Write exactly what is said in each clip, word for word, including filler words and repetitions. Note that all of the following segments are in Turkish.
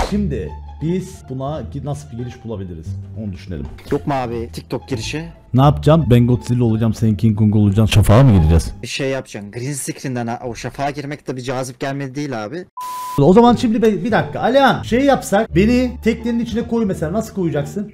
Şimdi biz buna nasıl bir giriş bulabiliriz? Onu düşünelim. Yok mu abi TikTok girişi? Ne yapacağım? Ben Godzilla olacağım, sen King Kong olacaksın. Şafağa mı gireceğiz? Bir şey yapacaksın. Green screen'den o şafağa girmek de bir cazip gelmedi değil abi. O zaman şimdi bir dakika. Alihan şey yapsak, beni teknenin içine koy mesela. Nasıl koyacaksın?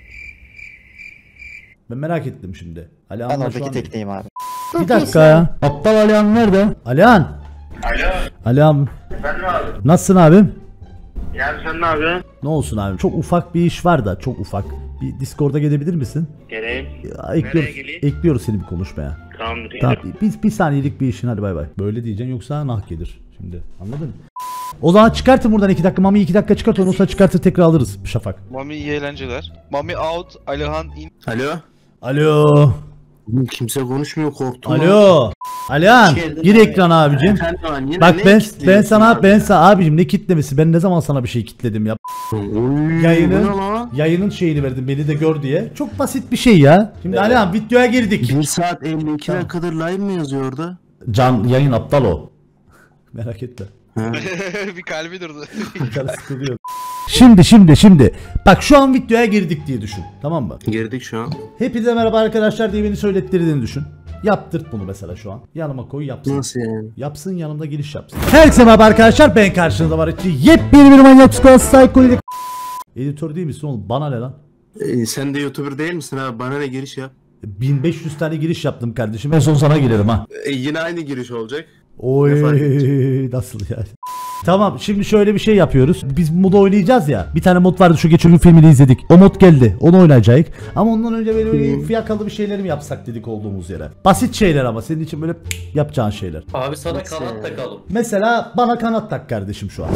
Ben merak ettim şimdi. Alihan Ben oradaki tekneyim abi. Bir dakika ya. Aptal Alihan nerede? Alihan. Alo. Alihan. Efendim abi. Nasılsın abim? Ya sen ne yapıyorsun? Ne olsun abim? Çok ufak bir iş var da, çok ufak. Bir Discord'a gelebilir misin? Geleyim. Ya, ekliyoruz, geleyim? ekliyoruz seni bir konuşmaya. Tamamdır. Tamam, bir, bir saniyelik bir işin, hadi bay bay. Böyle diyeceksin yoksa nah gelir şimdi, anladın mı? O zaman çıkartın buradan iki dakika. Mami iki dakika çıkart, ondan sonra çıkartır tekrar alırız Şafak. Mami iyi eğlenceler. Mami out, Alihan in. Alo. Alo. Kimse konuşmuyor, korktum. Alo. Alihan gir ekran abicim. Bak ben ben sana ben sana abicim ne kitlemesi, ben ne zaman sana bir şey kitledim ya. Oy, Yayının yayının şeyini verdim, beni de gör diye. Çok basit bir şey ya. Şimdi evet. Alihan videoya girdik. bir saat elli iki tamam. dakikadır live mi yazıyor orada? Can yayın aptal o. Merak etme. Bir kalbi durdu. Sıkılıyor. Şimdi şimdi şimdi bak şu an videoya girdik diye düşün, tamam mı? Girdik şu an. Hepinize merhaba arkadaşlar diye beni söylettirdiğini düşün. Yaptırt bunu mesela şu an. Yanıma koy yapsın. Nasıl yani? Yapsın, yanımda giriş yapsın. Herkese merhaba arkadaşlar, ben karşınızda var için yepyeni bir manyak squad psycho. Editör değil misin oğlum? Bana ne lan? Ee, sen de YouTuber değil misin abi? Bana ne giriş yap? bin beş yüz tane giriş yaptım kardeşim. En son sana girerim ha. Ee, yine aynı giriş olacak. Oy nasıl yani? Tamam, şimdi şöyle bir şey yapıyoruz. Biz mod oynayacağız ya. Bir tane mod vardı, şu geçen gün filmini izledik. O mod geldi. Onu oynayacağız. Ama ondan önce böyle bir fiyakalı bir şeyler mi yapsak dedik olduğumuz yere. Basit şeyler ama senin için böyle yapacağın şeyler. Abi sana kanat takalım. Mesela bana kanat tak kardeşim şu an.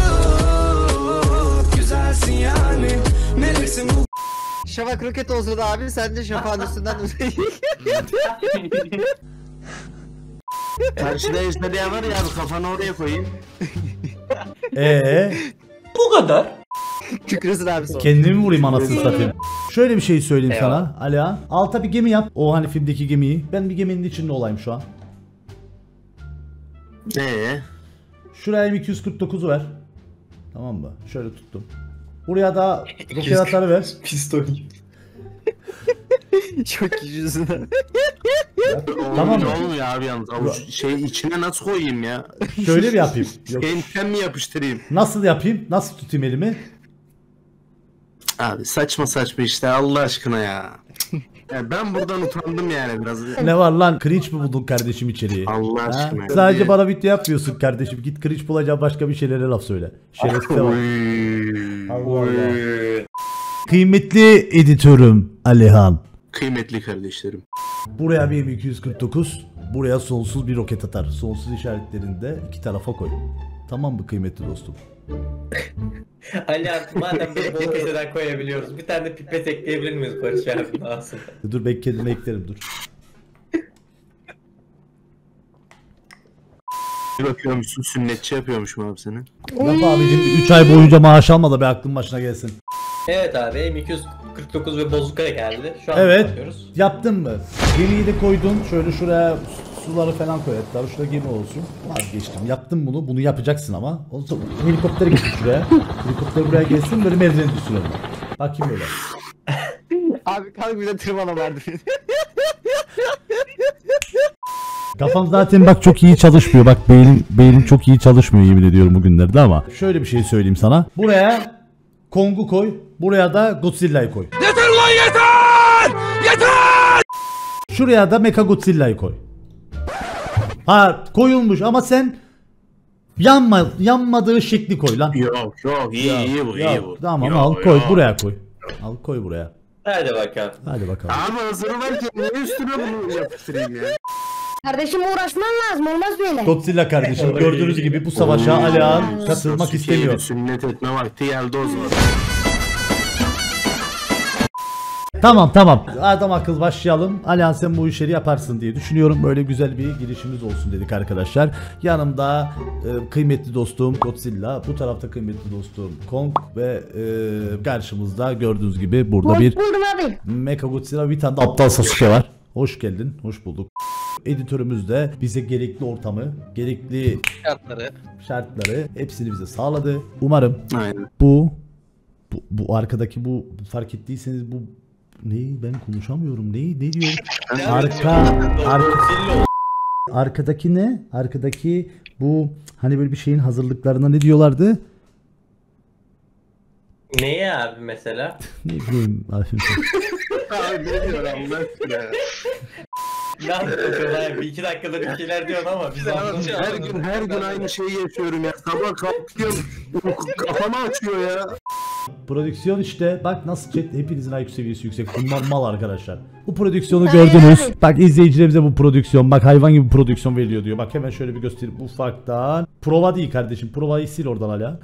Güzelsin yani. Meleksin bu. Şafak roket o sırada abi, sen de şafağın üstünden Karşıda ejderha var ya abi, kafanı oraya koyayım. Eee? Bu kadar. Tükürsün abi sonra. Kendimi vurayım anasını satayım. Şöyle bir şey söyleyeyim Eyvallah. sana Alihan. Alta bir gemi yap. O hani filmdeki gemiyi. Ben bir geminin içinde olayım şu an. Eee? Şuraya M iki yüz kırk dokuzu ver. Tamam mı? Şöyle tuttum. Buraya da roket atarı ver. Piston gibi. Çok yüzüne. Tamam mı? Ne olmuyor abi yalnız? Avuç şey içine nasıl koyayım ya? Şöyle bir yapayım. Yok. Kentten mi yapıştırayım? Nasıl yapayım? Nasıl tutayım elimi? Abi saçma saçma işte, Allah aşkına ya. Ya ben buradan utandım yani biraz. Ne var lan? Cringe mi buldun kardeşim içeriği? Allah Ha? aşkına. Sadece bana video yapmıyorsun kardeşim. Git cringe bulacağım, başka bir şeylere laf söyle. Şerefsize bak. Allah Allah. Kıymetli editörüm Alihan. Kıymetli kardeşlerim. Buraya bir M iki yüz kırk dokuz, buraya sonsuz bir roket atar. Sonsuz işaretlerini de iki tarafa koy. Tamam mı kıymetli dostum? Ali abi madem bir bol keseden koyabiliyoruz. Bir tane de pipet ekleyebilir miyiz Barış abi aslında? Dur ben kendime eklerim dur. Bir bakıyormuşsun, sünnetçi yapıyormuşum abi seni. Yap abicim, üç ay boyunca maaş alma da bir aklın başına gelsin. Evet abi M iki yüz kırk dokuz ve bozukaya geldi. Şu an Evet. bakıyoruz. Yaptın mı? Gemiyi de koydun. Şöyle şuraya suları falan koy hatta. Şurada gemi olsun. Vazgeçtim. Yaptın bunu. Bunu yapacaksın ama. O zaman helikoptere getir şuraya. Helikopter buraya gelsin. Böyle merdiveni düşürelim. Bakayım böyle. Abi kalk bir de tırmana verdi. Kafam zaten bak çok iyi çalışmıyor. Bak beynim, beynim çok iyi çalışmıyor yemin ediyorum bugünlerde ama. Şöyle bir şey söyleyeyim sana. Buraya Kong'u koy. Buraya da Godzilla'yı koy. Yeter lan yeter! Yeter! Şuraya da Mecha Godzilla'yı koy. Ha koyulmuş ama sen yanma, yanmadığı şekli koy lan. Yok yok iyi Ya, iyi bu ya, iyi bu. Tamam Yok, al koy yok. buraya koy. Al koy buraya. Hadi bakalım. Hadi bakalım. Abi hazır varken niye üstüne bunu yapıştırayım ya? Kardeşim uğraşman lazım, olmaz böyle. Godzilla kardeşim gördüğünüz gibi bu savaşa Alihan katılmak Sasuke'ye istemiyor. bir sünnet etme vakti geldi o zaman. Tamam tamam. Adam akıl başlayalım. Alihan sen bu işleri yaparsın diye düşünüyorum. Böyle güzel bir girişimiz olsun dedik arkadaşlar. Yanımda e, kıymetli dostum Godzilla. Bu tarafta kıymetli dostum Kong. Ve e, karşımızda gördüğünüz gibi burada Hoş bir buldum abi. Mecha Godzilla, bir tane de aptal Sasuke var. Hoş geldin. Hoş bulduk. Editörümüz de bize gerekli ortamı, gerekli Şartları. şartları hepsini bize sağladı. Umarım Aynen. bu bu, bu arkadaki bu fark ettiyseniz bu ne ben konuşamıyorum. Ne ne diyor? Arka arka arkadaki ne? Arkadaki bu hani böyle bir şeyin hazırlıklarına ne diyorlardı? Neye abi mesela? Ne bileyim abi. Abi ne diyor Allah aşkına ya. Ne anlatıyorsun abi? Bir iki dakikada bir şeyler diyorsun ama biz anlamıyoruz. Her gün her gün aynı şeyi yaşıyorum ya. Sabah kalkıyorum. Kafamı açıyor ya. Prodüksiyon işte bak nasıl chat hepinizin I Q seviyesi yüksek. Bunlar mal arkadaşlar. Bu prodüksiyonu gördünüz. Bak izleyicilerimize bu prodüksiyon bak hayvan gibi prodüksiyon veriliyor diyor. Bak hemen şöyle bir göstereyim ufaktan. Prova değil kardeşim. Provayı sil oradan hala.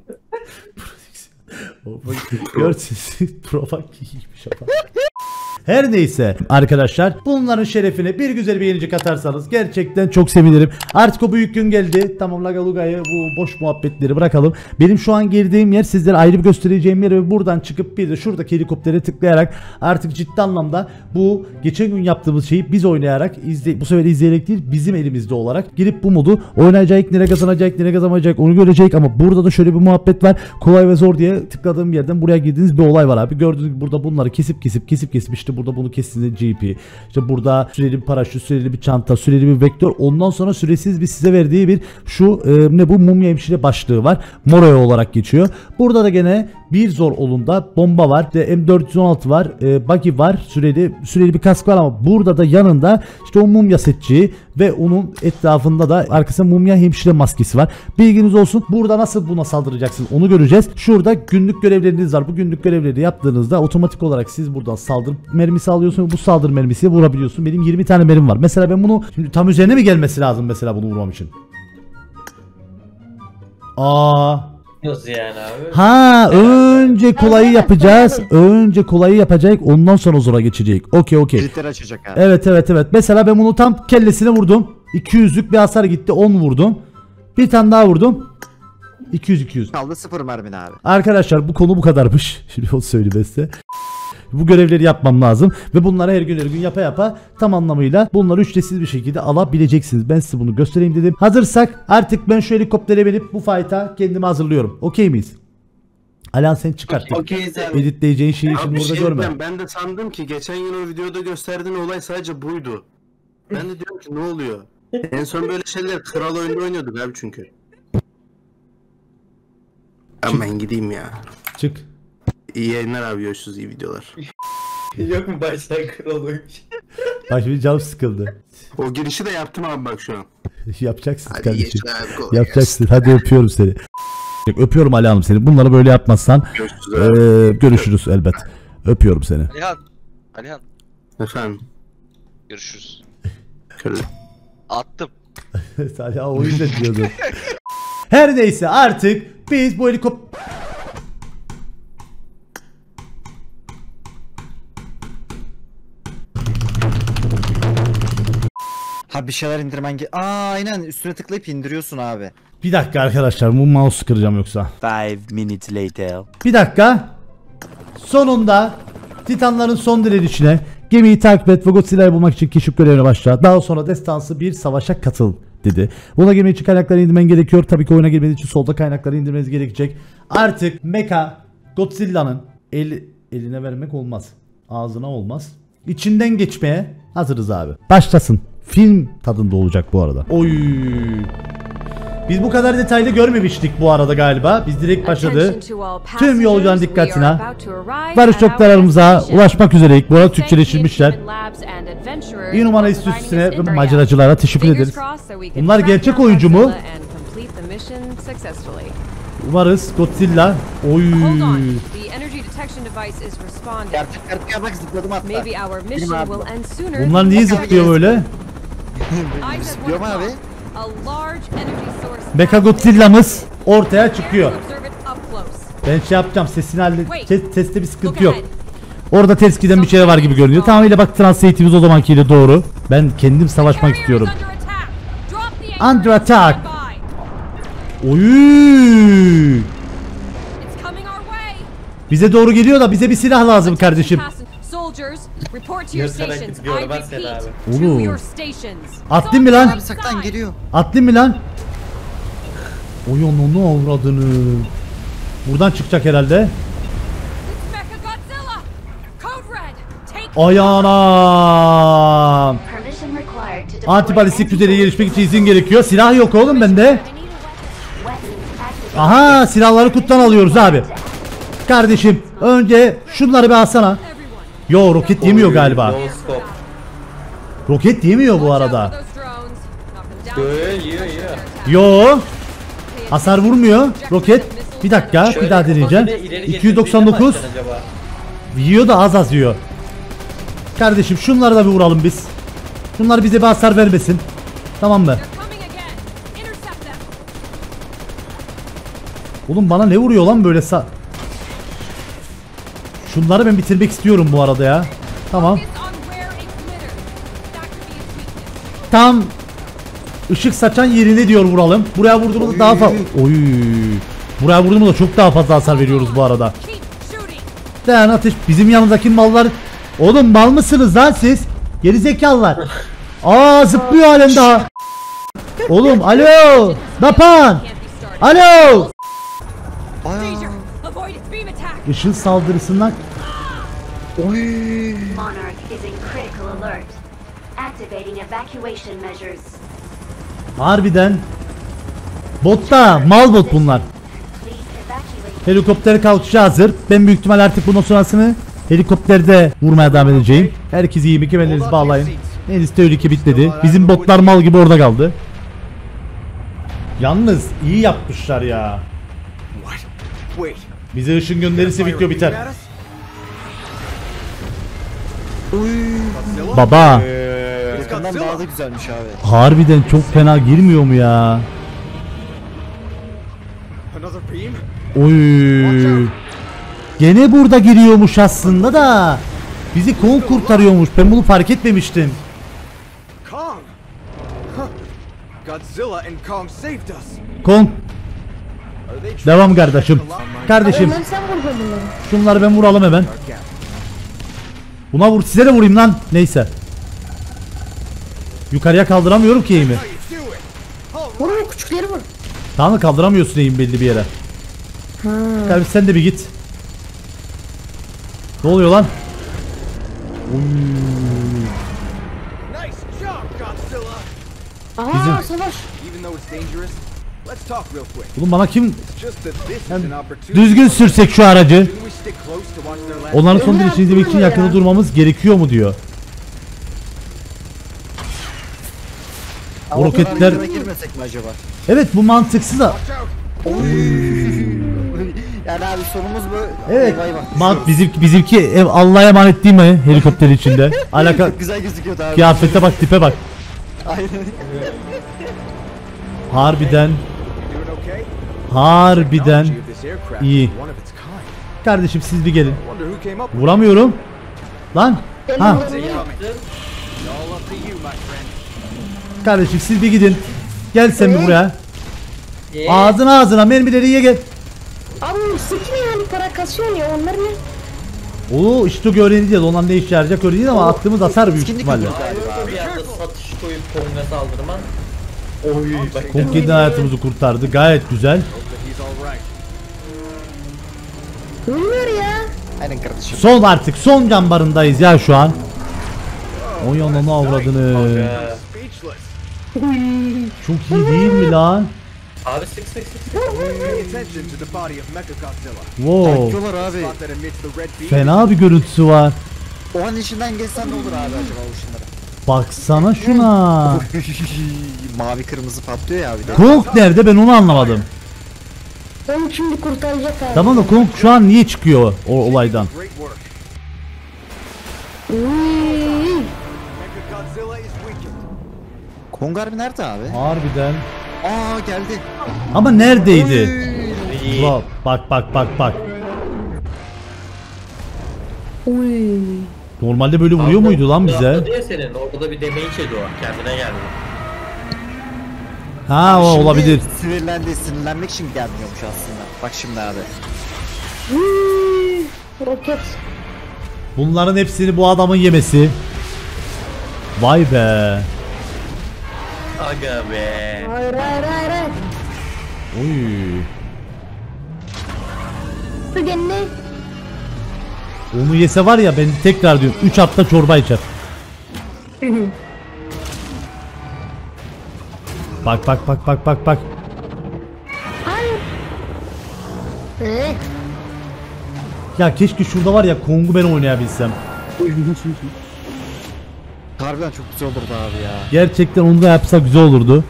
Görsün prova iyiymiş ama. Her neyse arkadaşlar bunların şerefine bir güzel bir yenicik atarsanız gerçekten çok sevinirim. Artık o büyük gün geldi. Tamam Lagaluga'yı bu boş muhabbetleri bırakalım. Benim şu an girdiğim yer sizlere ayrı bir göstereceğim yer ve buradan çıkıp bir de şuradaki helikoptere tıklayarak artık ciddi anlamda bu geçen gün yaptığımız şeyi biz oynayarak izle, bu sefer izleyerek değil bizim elimizde olarak girip bu modu oynayacak, nereye kazanacak, nereye kazanamayacak onu görecek ama burada da şöyle bir muhabbet var. Kolay ve zor diye tıkladığım yerden buraya girdiğiniz bir olay var abi. Gördüğünüz gibi burada bunları kesip kesip kesip kesip işte burada bunu kesinlikle G P. İşte burada süreli bir paraşüt, süreli bir çanta, süreli bir vektör. Ondan sonra süresiz bir size verdiği bir şu e, ne bu mumya hemşire başlığı var. Moroya olarak geçiyor. Burada da gene bir zor olunda bomba var. İşte M dört yüz on altı var. E, buggy var. Süreli süreli bir kask var ama burada da yanında işte o mumya setçiği ve onun etrafında da arkasında mumya hemşire maskesi var. Bilginiz olsun. Burada nasıl buna saldıracaksınız onu göreceğiz. Şurada günlük görevleriniz var. Bu günlük görevleri yaptığınızda otomatik olarak siz buradan saldırı mermisi alıyorsunuz. Bu saldırı mermisiyle vurabiliyorsun. Benim yirmi tane mermim var. Mesela ben bunu şimdi tam üzerine mi gelmesi lazım mesela bunu vurmam için? Aa. Nasıl yani abi? Ha önce kolayı yapacağız. Önce kolayı yapacak. Ondan sonra zora geçecek. Okey okey. Kilitleri açacak abi. Evet evet evet. Mesela ben bunu tam kellesine vurdum. iki yüzlük bir hasar gitti. on vurdum. Bir tane daha vurdum. iki yüz iki yüz. Kaldı sıfır mermin abi. Arkadaşlar bu konu bu kadarmış. Şimdi onu söyleyeyim size. Bu görevleri yapmam lazım ve bunları her gün her gün yapa yapa tam anlamıyla bunları ücretsiz bir şekilde alabileceksiniz. Ben size bunu göstereyim dedim. Hazırsak artık ben şu helikoptere binip bu fight'a kendimi hazırlıyorum. Okey miyiz? Alan sen çıkart. Okey sen. Editleyeceğin şeyi Abi şimdi bir burada şey görme. diyeceğim, ben de sandım ki geçen gün o videoda gösterdiğin olay sadece buydu. Ben de diyorum ki ne oluyor? En son böyle şeyler kral oyunu oynuyorduk abi çünkü. Ben, ben gideyim ya. Çık. İyi yayınlar abi, görüşürüz, iyi videolar. Yok mu baştan kral oymuş? Bak şimdi canım sıkıldı. O girişi de yaptım abi bak şu an. Yapacaksın Hadi kardeşim. geç abi, kolay Yapacaksın. Hadi öpüyorum seni. Öpüyorum Ali Hanım seni. Bunları böyle yapmazsan Görüşürüz abi. ee, görüşürüz elbet. Öpüyorum seni. Alihan. Alihan. Efendim. Görüşürüz. Şöyle. Attım. Salih o yüzden diyordum. Her neyse artık biz bu helikopter... Ha bir şeyler indirmen ge... Aa aynen üstüne tıklayıp indiriyorsun abi. Bir dakika arkadaşlar bu mouse kıracağım yoksa. Five minutes later. Bir dakika. Sonunda Titanların son direnişine gemiyi takip et ve Godzilla'yı bulmak için keşif görevine başla. Daha sonra destansı bir savaşa katıl dedi. Buna girmek için kaynakları indirmen gerekiyor. Tabii ki oyuna girmeniz için solda kaynakları indirmeniz gerekecek. Artık Mecha Godzilla'nın el, eline vermek olmaz. Ağzına olmaz. İçinden geçmeye hazırız abi. Başlasın. Film tadında olacak bu arada. Oy. Biz bu kadar detaylı görmemiştik bu arada galiba. Biz direkt başladı. Tüm yolcuların dikkatine. Varış noktalarımıza ulaşmak üzereyik. Bu arada Türkçeleştirmişler. İnhuman Enstitüsü'ne ve maceracılara teşekkür ederiz. Bunlar gerçek oyuncu mu? Umarız Godzilla. Oy. Artık artık bak zıpladım hatta. Bunlar niye zıplıyor böyle? Zıplıyorum abi. Mecha Godzilla'mız ortaya çıkıyor. Ben şey yapacağım, sesini hallet. Ses, seste bir sıkıntı yok. Orada ters giden bir şey var gibi görünüyor. Tamamıyla bak translate'imiz o zamankiyle doğru. Ben kendim savaşmak istiyorum. Under attack. Oy. Bize doğru geliyor da bize bir silah lazım kardeşim. Soldiers, report to your Yırtarak stations. I gidiyor, bas sen repeat, abi. to Oğlum. your stations. Attın mı lan? Abi saklan geliyor. Attın mı lan? Oyun onu avradını. Buradan çıkacak herhalde. It's Mechagodzilla. Code Red, take Ayağına. Antibalistik füzeyle gelişmek için izin gerekiyor. Silah yok oğlum bende. Aha, silahları kutudan alıyoruz abi. Kardeşim önce şunları bir alsana. Yo, roket yemiyor galiba. No scope. Roket yemiyor bu arada. Yo yiyor yiyor. Yo. Hasar vurmuyor. Roket. Bir dakika, bir daha deneyeceğim. iki yüz doksan dokuz. Yiyor da az az yiyor. Kardeşim şunları da bir vuralım biz. Şunlar bize bir hasar vermesin. Tamam mı? Oğlum bana ne vuruyor lan böyle sa... Şunları ben bitirmek istiyorum bu arada ya. Tamam. Tam ışık saçan yerine diyor vuralım. Buraya vurduğumuzda daha fazla... Oy. Buraya vurduğumuzda çok daha fazla hasar veriyoruz bu arada. Dayan ateş. Bizim yanındaki mallar... Oğlum mal mısınız lan siz? Gerizekalılar. Aa, zıplıyor halen daha. Oğlum alo. Napan. Alo. Işın saldırısından. Oy. Harbiden. Botta. Mal bot bunlar. Helikopter kalkışa hazır. Ben büyük ihtimal artık bundan sonrasını helikopterde vurmaya devam edeceğim. Herkes iyi mi? Kemerlerinizi bağlayın. Henüz tehlike bitmedi. Bizim botlar mal gibi orada kaldı. Yalnız iyi yapmışlar ya. Bize ışın gönderirse video biter. Baba. Yakından daha da güzelmiş abi. Harbiden çok fena girmiyor mu ya? Oy. Gene burada giriyormuş aslında da. Bizi Kong kurtarıyormuş. Ben bunu fark etmemiştim. Kong. Devam kardeşim. Kardeşim. Onları sen vur bunları. Şunları ben vuralım hemen. Buna vur, size de vurayım lan. Neyse. Yukarıya kaldıramıyorum ki eğimi. Vur vur, küçükleri vur. Tamam mı, kaldıramıyorsun eğim belli bir yere. Ha. Kardeşim sen de bir git. Ne oluyor lan? Oy. Aha, Bizim- savaş. Oğlum bana kim... Yani düzgün sürsek şu aracı. Onların son dirişini izlemek için yakında durmamız gerekiyor mu diyor. O roketler... girmesek mi acaba? Evet, bu mantıksız da. Yani abi sorumuz bu. Evet. Eyvah eyvah. Mat bizimki, bizimki ev Allah'a emanet değil mi helikopter içinde? Alaka Çok güzel gözüküyordu abi. kıyafete bak, tipe bak. Aynen. Harbiden. Harbiden iyi. Kardeşim siz bir gelin. Vuramıyorum. Lan. Ha. Kardeşim siz bir gidin. Gel sen bir buraya. Ağzına ağzına mermileri ye gel. Abi sıkı yani, para kasıyor ya, onlar ne? Oo işte öğreneceğiz. Ondan ne işe yarayacak öğreneceğiz ama attığımız hasar büyük ihtimalle. Bir yerde satış koyup Kong'a saldırman. Oy bak. Kong kendi hayatımızı kurtardı. Gayet güzel. Ölmüyor ya. Aynen kardeşim. Son artık son gambarındayız ya şu an. O yanına avradını. Çok iyi değil mi lan? Abi sık sık sık sık. Wow. Takıyorlar abi. Fena bir görüntüsü var. O an içinden geçsen ne olur abi acaba o ışınlara? Baksana şuna. Mavi kırmızı patlıyor ya abi de. Kong nerede, ben onu anlamadım. Onu şimdi kurtaracak abi. Tamam da Kong şu an niye çıkıyor o olaydan? Uy. Kong harbi nerede abi? Harbiden. Aa geldi. Ama neredeydi? Ulan, bak bak bak bak. Uy. Normalde böyle vuruyor muydu lan bize? Atladı ya senin. Orada da bir damage yedi o. Kendine geldi. Ha o Şimdi olabilir. Sinirlendi, sinirlenmek için gelmiyormuş aslında. Bak şimdi abi. Uy. Roket. Bunların hepsini bu adamın yemesi. Vay be. Aga be. Hayır hayır hayır hayır. Oy. Şu gene. Onu yese var ya, ben tekrar diyorum üç hafta çorba içer. Bak bak bak bak bak bak. Hayır. Ee, Ya keşke şurada var ya Kong'u ben oynayabilsem. Harbiden çok güzel olurdu abi ya. Gerçekten onu da yapsa güzel olurdu.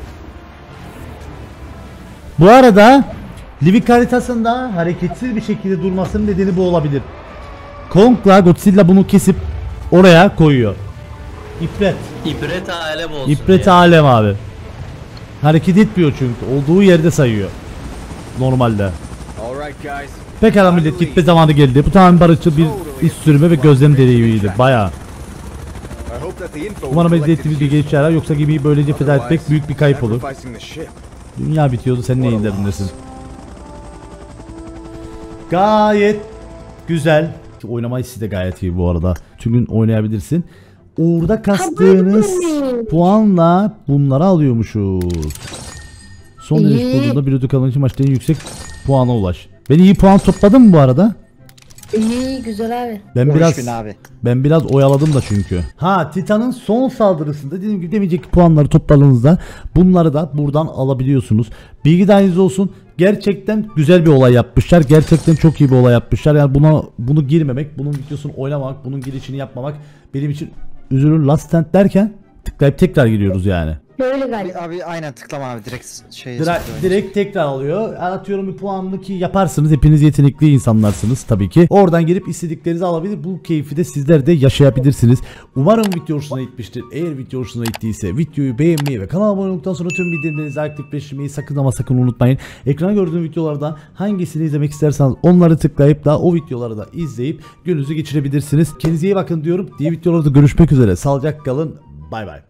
Bu arada Livik haritasında hareketsiz bir şekilde durmasının nedeni bu olabilir. Kong'la Godzilla bunu kesip oraya koyuyor. İbret. İbret alem olsun İbret ya. alem abi. Hareket etmiyor çünkü. Olduğu yerde sayıyor. Normalde. Pekala millet, gitme zamanı geldi. Bu tamamen barışçıl bir iş sürme ve gözlem deneyimiydi. Bayağı. Umarım elde ettiğimiz bir gelişme yarar, yoksa gemiyi böylece feda etmek büyük bir kayıp olur. Dünya bitiyordu, sen neyin derdindesin? Gayet güzel. Oynama hissi de gayet iyi bu arada. Tüm gün oynayabilirsin. Orada kastığınız puanla bunları alıyormuşuz. Son dönüş İyi. kodunda bir ödül kazanmak için maçta en yüksek puana ulaş. Ben iyi puan topladım mı bu arada? iyi güzel abi. Ben biraz Görüşün abi. ben biraz oyaladım da çünkü. Ha, Titan'ın son saldırısında dediğim gibi demeyecek puanları topladığınızda bunları da buradan alabiliyorsunuz. Bilgi dahiliniz olsun. Gerçekten güzel bir olay yapmışlar. Gerçekten çok iyi bir olay yapmışlar. Yani buna bunu girmemek, bunun videosunu oynamamak, bunun girişini yapmamak benim için üzülür. Last Stand derken tıklayıp tekrar giriyoruz yani. Böyle Abi, galiba. abi aynen tıklama abi direkt şey. Direkt, direkt tekrar alıyor. Atıyorum bir puanlı ki yaparsınız. Hepiniz yetenekli insanlarsınız tabii ki. Oradan gelip istediklerinizi alabilir. Bu keyfi de sizler de yaşayabilirsiniz. Umarım video hoşuna gitmiştir. Eğer video hoşuna gittiyse videoyu beğenmeyi ve kanala abone olduktan sonra tüm bildirimlerinizi aktifleştirmeyi sakın ama sakın unutmayın. Ekrana gördüğüm videolardan hangisini izlemek isterseniz onları tıklayıp da o videoları da izleyip gününüzü geçirebilirsiniz. Kendinize iyi bakın diyorum. Diğer videolarda görüşmek üzere. Sağlıcakla kalın. Bay bay.